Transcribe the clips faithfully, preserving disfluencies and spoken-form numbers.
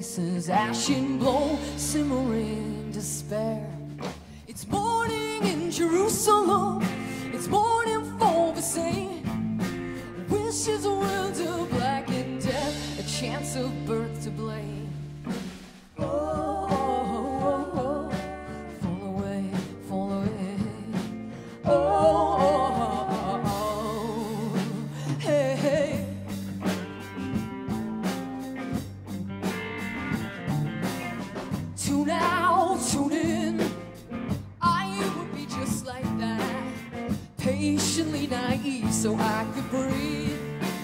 faces, ashen glow, simmering despair. It's morning in Jerusalem, it's morning for the saint. Wishes will do black and death, a chance of birth to blame. Oh, oh, oh, oh, fall away, fall away. Oh, oh, oh, oh, hey, hey. Tune out, tune in. I would be just like that, patiently naive so I could breathe.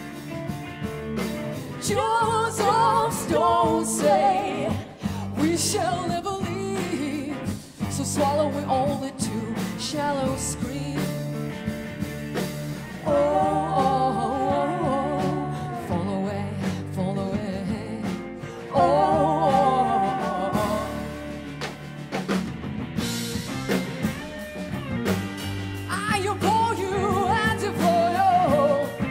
Joseph's don't say we shall never leave, so swallow it all into shallow scream. Oh, oh, oh, oh, fall away, fall away. Oh, oh, oh, oh. I implore you and implore you.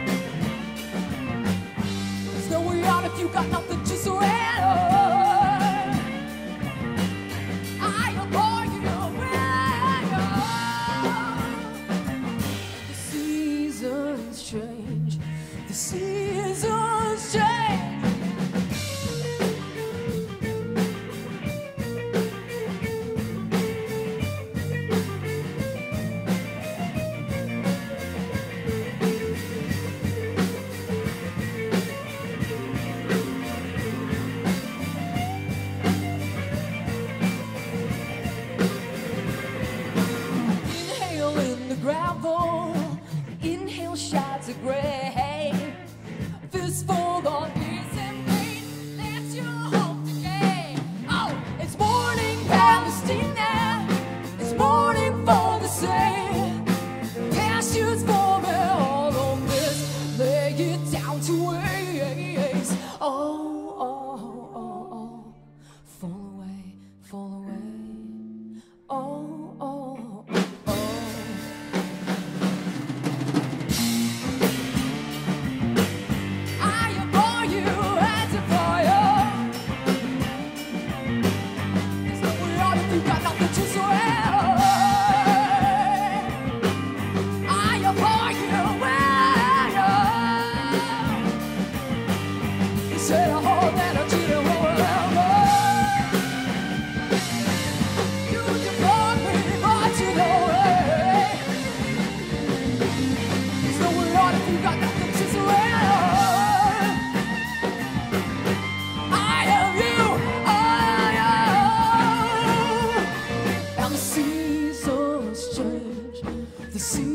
There's no way out if you got nothing to surrender. I implore you, the seasons change, the seasons change. Inhale in the gravel, inhale shots of gray. Fistful of peace and pain, let your hope decay. Oh, it's morning Palestina, it's morning for the same. Pastures for me, all of this, lay it down to waste. Oh, oh, oh, oh, fall away, fall away. Oh, oh, oh, oh. I adore you and adore you. There's no way out if you got nothing to swear. I adore you and you. You said I hold energy to whatever. You deplore me, but you know it. There's no way out if you got nothing to swear. I am you, I am. And the seasons change, the seasons